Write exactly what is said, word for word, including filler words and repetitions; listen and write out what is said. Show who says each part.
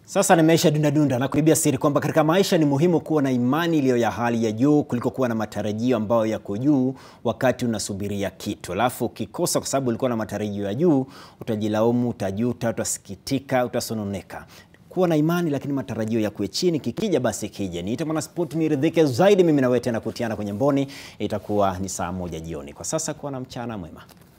Speaker 1: Sasa nimeisha dunda dunda na kuibia siri kwamba katika maisha ni muhimu kuwa na imani iliyo ya hali ya juu kuliko kuwa na matarajio ambayo yako juu wakati unasubiria kitu. Alafu ukikosa kwa sababu ulikuwa na matarajio ya juu, utajilaumu, utajuta, utasikitika, utasononeka. Kuwa na imani lakini matarajio ya kuwe chini, kikija basi kije. Niite Mwanaspoti niridhike zaidi, mimi na wewe tena kutiana kwenye mboni. Itakuwa ni saa moja jioni. Kwa sasa kuwa na mchana mwema.